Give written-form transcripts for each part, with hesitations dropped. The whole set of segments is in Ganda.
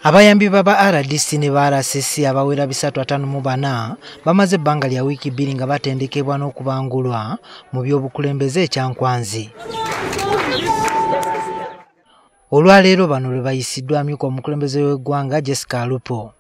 Abayambi baba RDC ne ba RCC abawera 354 bamaze ebbanga lya wiiki 2 nga batendekebwa n'okubangulwa mu by'obukulembeze ekyankwanzi. Olwaleero bano lwe bayisiddwa amyuka omukulembeze w'eggwanga Jessica Alupo.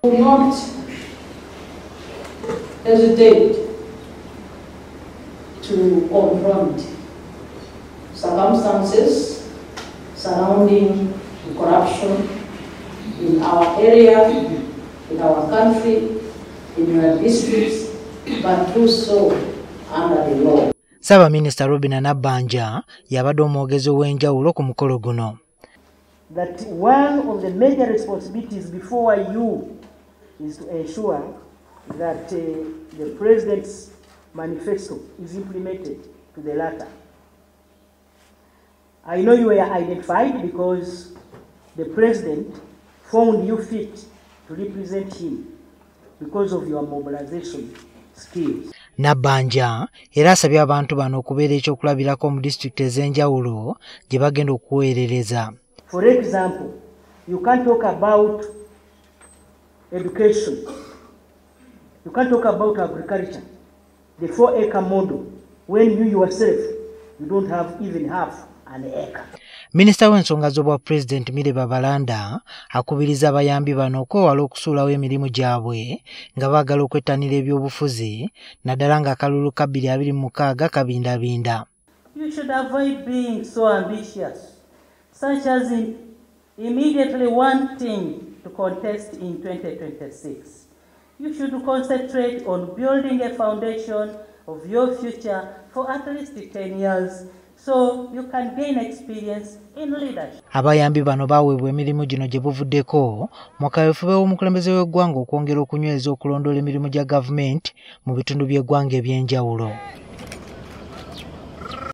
To confront circumstances surrounding corruption in our area, in our country, in our districts, but do so under the law. Saba Minister Robina Nabbanja yabadde omwogezi ow'enjawulo ku mukolo guno. That one of the major responsibilities before you is to ensure that the President's manifesto is implemented to the latter. I know you were identified because the President found you fit to represent him because of your mobilization skills. Nabbanja era asabye abantu bano okubeera ekyokulabirako mu disitulikiti ez'enjawulo gye bagenda okuweerereza. For example, you can't talk about education. You can't talk about agriculture. The 4-acre model, when you yourself, you don't have even half an acre. Minister w'ensonga z'obwa President Mire Babalanda akubiriza abayambi bano okwewala okusuulawo emirimu gyabwe nga baagala okwettanira ebyobufuzi naddala ng'akalulu ka 2026 kabindabinda. You should avoid being so ambitious, such as immediately wanting to contest in 2026. You should concentrate on building a foundation of your future for at least 10 years so you can gain experience in leadership. Abayambi bano baweebwa emirimu gino gye buvuddeko mu kaweefube w'omukulembeze w'eggwanga okwongera okunyweza okulondoola emirimu gya gavumenti mu bitundu by'eggwanga eby'enjawulo.